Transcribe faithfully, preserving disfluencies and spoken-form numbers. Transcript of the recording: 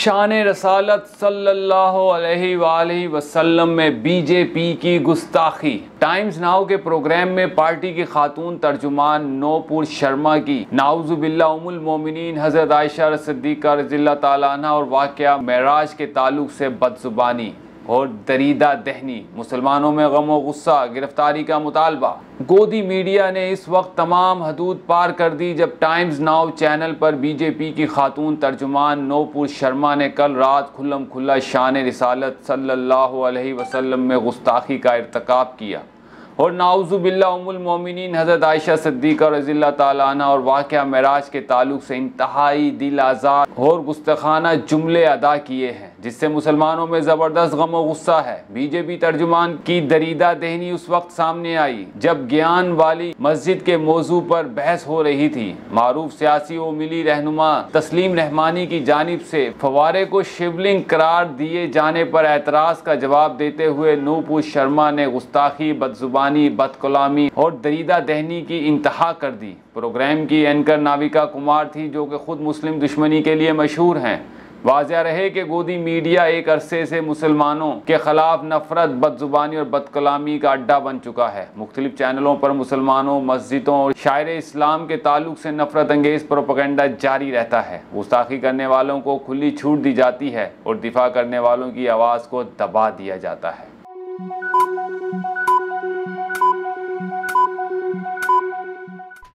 शान रसालत सल्लल्लाहु अलैहि वालैहि वसल्लम में बीजेपी की गुस्ताखी। टाइम्स नाउ के प्रोग्राम में पार्टी की खातून तर्जुमान नूपुर शर्मा की नाउजुबिल्लाह उम्मुल मोमिनीन हज़रत आयशा सिद्दीक़ा रज़ियल्लाहु ताला अन्हा और वाक़या मेराज के ताल्लुक से बदजुबानी और दरीदा दहनी, मुसलमानों में गम व गुस्सा, गिरफ्तारी का मुतालबा। गोदी मीडिया ने इस वक्त तमाम हदूद पार कर दी जब टाइम्स नाउ चैनल पर बीजेपी की खातून तर्जुमान नूपुर शर्मा ने कल रात खुल्लम खुल्ला शान रिसालत सल्लल्लाहु अलैहि वसल्लम में गुस्ताखी का इर्तिकाब किया और नाउजुबिल्लाह उम्मुल मोमिनीन हज़रत आयशा सिद्दीक़ा रज़ियल्लाहु ताला अन्हा और वाक़या मेराज के ताल्लुक से इंतहाई दिल आज़ार और गुस्ताखाना जुमले अदा किए हैं, जिससे मुसलमानों में ज़बरदस्त गम व गुस्सा है। बीजेपी तर्जुमान की दरीदा दहनी उस वक्त सामने आई जब ज्ञान वाली मस्जिद के मौजू पर बहस हो रही थी। मारूफ सियासी व मिली रहनुमा तस्लीम रहमानी की जानिब से फवारे को शिवलिंग करार दिए जाने पर एतराज़ का जवाब देते हुए नूपुर शर्मा ने गुस्ताखी, बदजुबानी, बदकलामी और दरीदा दहनी की इंतहा कर दी। प्रोग्राम की एंकर नाविका कुमार थी, जो कि खुद मुस्लिम दुश्मनी के लिए मशहूर हैं। वाज़ेह रहे कि गोदी मीडिया एक अरसे से मुसलमानों के खिलाफ नफरत, बदजुबानी और बदकलामी का अड्डा बन चुका है। मुख्तलिफ चैनलों पर मुसलमानों, मस्जिदों और शायर इस्लाम के ताल्लुक से नफरत अंगेज़ प्रोपेगेंडा जारी रहता है। गुस्ताखी करने वालों को खुली छूट दी जाती है और दिफा करने वालों की आवाज़ को दबा दिया जाता है।